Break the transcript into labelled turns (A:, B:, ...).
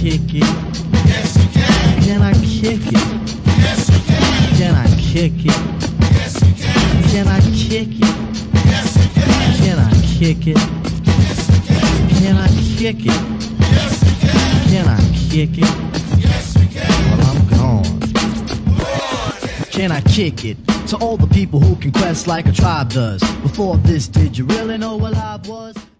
A: kick it?
B: Yes, you can.
A: Can I kick it?
B: Yes, you can.
A: Can I kick it?
B: Yes, you can.
A: Can I kick it?
B: Yes, you can.
A: Can I kick it?
B: Yes, you can.
A: Can I kick it?
B: Yes, you can.
A: Can I kick it?
B: Yes, you can.
A: Well, I'm gone. Can I kick it? To all the people who can quest like a tribe does. Before this, did you really know what life was?